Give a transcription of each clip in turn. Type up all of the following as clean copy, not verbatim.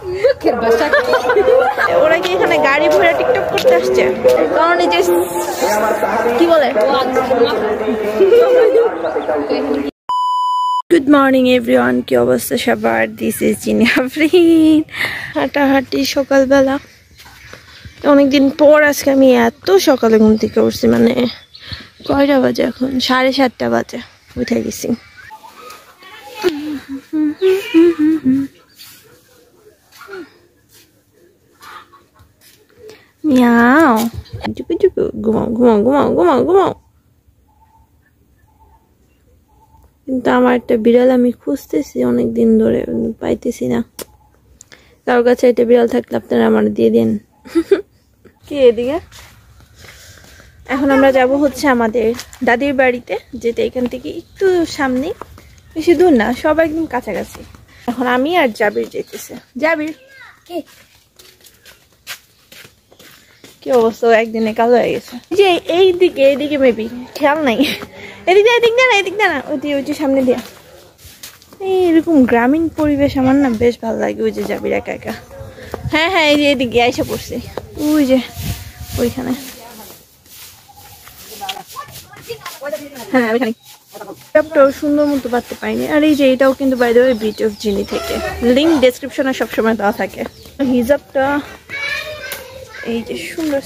ওরা কি এখানে গাড়ি ভরে টিকটক করতে আসছে? কারণ এই যে কি বলে, গুড মর্নিং এভরিওয়ান, কি অবস্থা সবার? This is Zinia Afrin. হাঁটাহাঁটি সকালবেলা, অনেকদিন পর আজকে আমি এত সকালে ঘুম থেকে উঠছি। মানে কয়টা বাজে এখন? 7:30 বাজে উঠে গেছি। মিয়াও, চুপু চুপু, ঘুমাও ঘুমাও ঘুমাও ঘুমাও ঘুমাও। কিন্তু আমার একটা বিড়াল আমি খুঁজতেছি অনেকদিন ধরে, পাইতেছি না। কারোর কাছে একটা বিড়াল থাকলে আপনারা আমার দিয়ে দিন। কি এদিকে? এখন আমরা যাব হচ্ছে আমাদের দাদির বাড়িতে, যেটা এখান থেকে একটু সামনে, বেশি দূর না, সব একদম কাছাকাছি। এখন আমি আর জাবির যেতেছে। জাবির কি অবস্থা? একদিনে কালো হয়ে গেছে। যে এইদিকে মেবি খেয়াল নাই। এদিক না ওই যে সামনে দিয়া। এরকম গ্রামীণ পরিবেশ আমার না বেশ ভালো লাগে। ওই যে জাবির একা একা। হ্যাঁ হ্যাঁ, এই যে এদিকে আইসা পড়ছি, ওই যে ওইখানে। হ্যাঁ ওইখানে সুন্দর মতো পারতে পারিনি। আর এই যে এটাও কিন্তু বাই দ্য ওয়ে বিচ অফ জিনি থেকে, লিঙ্ক ডেসক্রিপশনে সবসময় দেওয়া থাকে। হিজাবটা এই যে সুন্দর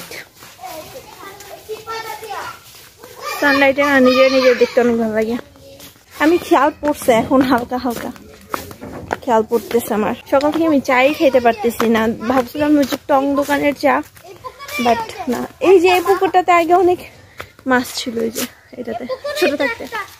সানলাইটে না নিজে দেখতে অনেক ভালো লাগে। আমি খেয়াল পড়ছে এখন হালকা হালকা খেয়াল পড়তেছে আমার। সকাল থেকে আমি চাই খেতে পারতেছি না। ভাবছিলাম হচ্ছে টং দোকানের চা, বাট না। এই যে এই পুকুরটাতে আগে অনেক মাছ ছিল, এই যে এটাতে ছোট থাকতে।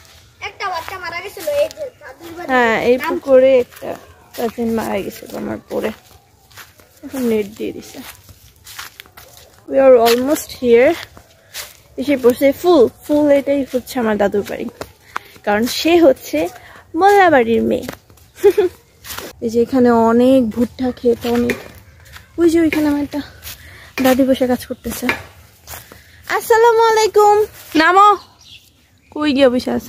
হ্যাঁ এই পুকুরে একটা কাজিন মারা গেছিল আমার পরে, এখন নেট দিয়ে দিছে। We are almost here. এসে পড়ছে ফুল। এটাই হচ্ছে আমার দাদুর বাড়ি, কারণ সে হচ্ছে মোল্লা বাড়ির মেয়ে। এই যে এখানে অনেক ভুট্টা ক্ষেত, অনেক। ওই যে ওইখানে আমার একটা দাদি বসে কাজ করতেছে। আসসালামু আলাইকুম। নামো। কই গিয়ে বসে আছে?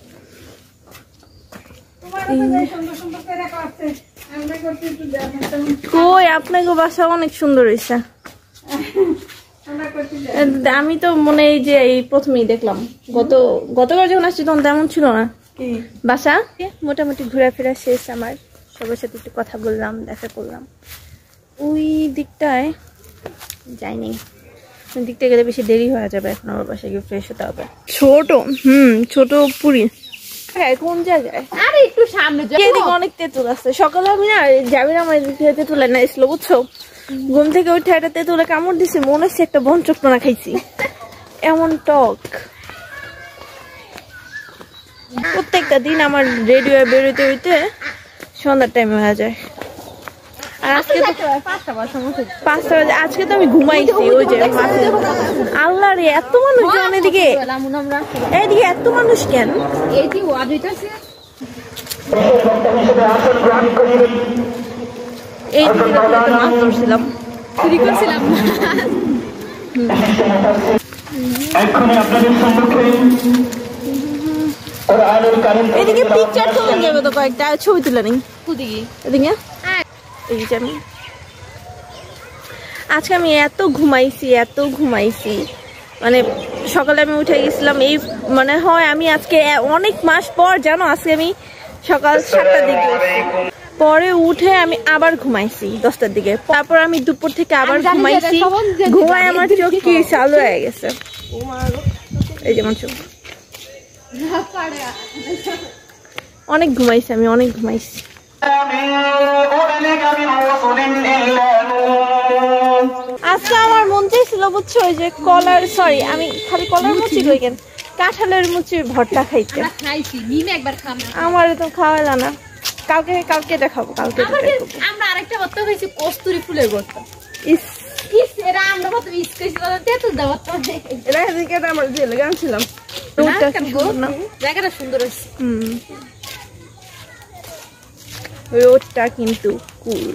কই আপনাকে বাসা অনেক সুন্দর হয়েছে। আমি তো মনে এই যে এই প্রথমেই দেখলাম, গতবার যখন আসছি তখন তেমন ছিল না বাসা। মোটামুটি ঘোরাফেরা শেষ আমার, সবার সাথে একটু কথা বললাম, দেখা করলাম। ওই দিকটায় যাইনি, ওই দিকটা গেলে বেশি দেরি হয়ে যাবে। এখন আমার বাসায় গিয়ে ফ্রেশ হতে হবে। ছোট পুরি কোন জায়গায়? আরে একটু সামনে অনেক তেঁতুল আছে। সকালে আমি না যাবি না, আমার তেঁতুল না এসলো বুঝছো। ঘুম থেকে উঠে একটা তেঁতুলে কামড় দিছি, মনে হচ্ছে একটা বনচক্রনা খাইছি, এমন টক। প্রত্যেকটা দিন আমার রেডিও বেরোতে হইতে সন্ধ্যার টাইমে হয়ে যায়। আর আজকে তো 5টা বাজে। আজকে তো আমি ঘুমাইছি। ওই যে আল্লাহ রে, এত মানুষ কেন এদিকে? এত মানুষ কেন? এই মাছ ধরছিলাম, চুরি করছিলাম। এদিকে পিকচার তুলে যাবে তো, কয়েকটা ছবি তুলে নেই। এদিকে আজকে আমি এত ঘুমাইছি, মানে সকালে আমি উঠে গেছিলাম। এই মানে হয় আমি আজকে অনেক মাস পর জানো, আজকে আমি সকাল 7টার দিকে পরে উঠে আমি আবার ঘুমাইছি 10টার দিকে। তারপর আমি দুপুর থেকে আবার ঘুমাইছি। ঘুমায় আমার চোখ কি চালু হয়ে গেছে। এই যেমন চোখ অনেক ঘুমাইছি আমি, অনেক ঘুমাইছি। আজকে আমার মন চাইছিল বুঝছো, ওই যে আমি খালি কলার মুচি কই কেন, কাঁঠালের মুচির ভর্তা খাইতে। আমার তো খাওয়াইলা না। কালকে এটা খাবো। আমরা আরেকটা ভর্তা খাইছি, কস্তুরি ফুলের ভর্তা। জায়গাটা সুন্দর হয়েছে। রোডটা কিন্তু কুল।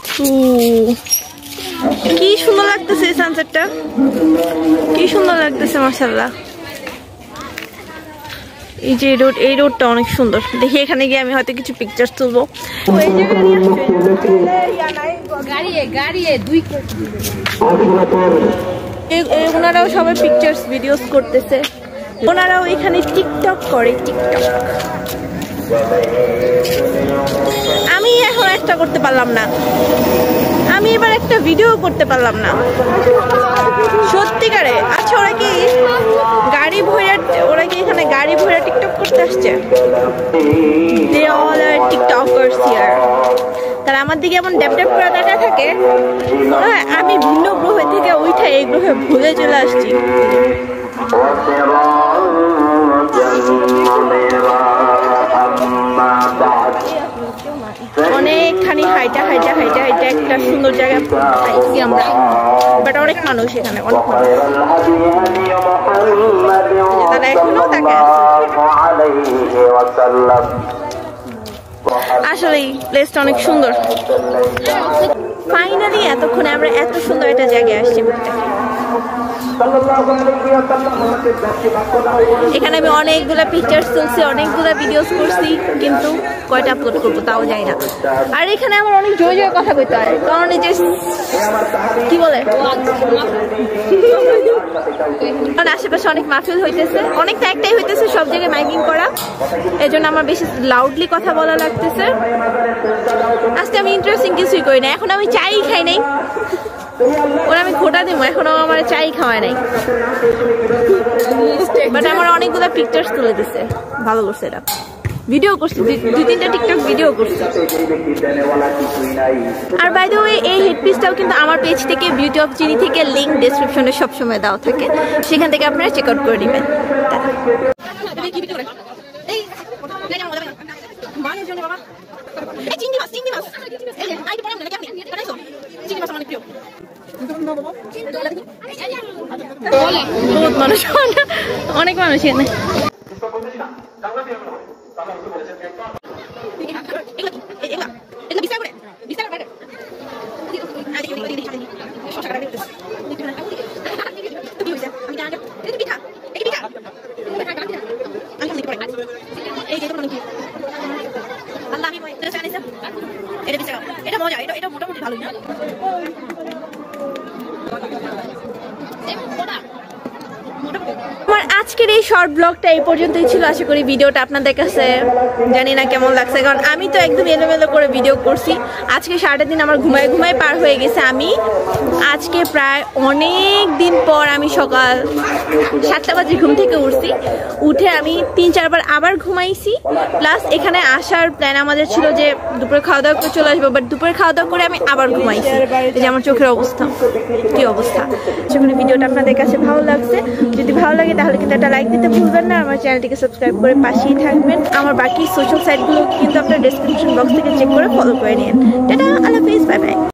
কি সুন্দর লাগতেছে সানসেটটা, কি সুন্দর লাগতেছে মাশাআল্লাহ। এই যে এই রোডটা অনেক সুন্দর। দেখি এখানে গিয়ে আমি হয়তো কিছু পিকচার তুলবো। ওনারাও সবাই পিকচার্স ভিডিওস করতেছে। ওনারাও এখানে টিকটক করে। টিকটক আমি এখন একটা করতে পারলাম না, আমি এবার একটা ভিডিও করতে পারলাম না সত্যিকারে। আচ্ছা ওরা কি এখানে গাড়ি ভরে টিকটক করতে আসছে? They all are TikTokers here. তারা আমার দিকে এমন ড্যাপ ড্যাপ করে দেখা থাকে, আমি ভিন্ন গ্রহ থেকে উঠে এই গ্রহে ভুলে চলে আসছি। অনেকখানি হাইটা একটা সুন্দর জায়গায় পাইছি আমরা, বাট অনেক মানুষ এখানে, অনেক মানুষ। তারা এখনো তাকে আসলে প্লেসটা অনেক সুন্দর। ফাইনালি এতক্ষণে আমরা এত সুন্দর একটা জায়গায় আসছি। এখানে আমি অনেকগুলো পিকচার্স তুলছি, অনেকগুলো ভিডিওস করছি, কিন্তু কয়টা আপলোড করবো তাও যাই না। আর এখানে আমার অনেক জোরে জোরে কথা বলতে হয়, কারণ এই যে কি বলে আশেপাশে অনেক মাহফিল হইতেছে, অনেকটা একটাই হইতেছে, সব জায়গায় মাইকিং করা, এই জন্য আমার বেশি লাউডলি কথা বলা লাগতেছে। আজকে আমি ইন্টারেস্টিং কিছুই করি না। এখন আমি চাই খাই নাই, ওরা আমি খোটা দিব, এখনো আমার চাই খাওয়াই নাই, বাট আমার অনেকগুলো পিকচার্স তুলে দিচ্ছে। ভালো করছে, এটা ভিডিও করছি, 2-3টা টিকটক ভিডিও করছি। আর বাই দ্য ওয়ে এই হেডপিসটাও কিন্তু আমার পেজ থেকে, বিউটি অফ চিনি থেকে, লিঙ্ক ডেসক্রিপশনে সবসময় দেওয়া থাকে, সেখান থেকে আপনারা চেক আউট করে নেবেন। বহুত মানুষ, অনেক মানুষ এখানে। এটা মজা, এটা মোটামুটি ভালোই না। আমার আজকের এই শর্ট ব্লগটা এই পর্যন্তই ছিল। আশা করি ভিডিওটা আপনাদের কাছে জানি না কেমন লাগছে, কারণ আমি তো একদম এলোমেলো করে ভিডিও করছি। আজকে সারাটা দিন আমার ঘুমায় পার হয়ে গেছে। আমি আজকে প্রায় অনেক দিন পর আমি সকাল 7টা বাজে ঘুম থেকে উঠে আমি 3-4 বার আবার ঘুমাইছি। প্লাস এখানে আসার প্ল্যান আমাদের ছিল যে দুপুরে খাওয়া দাওয়া করে চলে আসবো, বাট দুপুরে খাওয়া দাওয়া করে আমি আবার ঘুমাইছি। এই যে আমার চোখের অবস্থা, কি অবস্থা। আশা করি ভিডিওটা আপনাদের কাছে ভালো লাগছে। যদি ভালো লাগে তাহলে কিন্তু একটা লাইক দিতে ভুলবেন না, আমার চ্যানেলটিকে সাবস্ক্রাইব করে পাশেই থাকবেন। আমার বাকি সোশ্যাল সাইটগুলো কিন্তু আপনার ডেসক্রিপশন বক্স থেকে চেক করে ফলো করে নিন। টাটা, আল্লাহ হাফেজ, বাই বাই।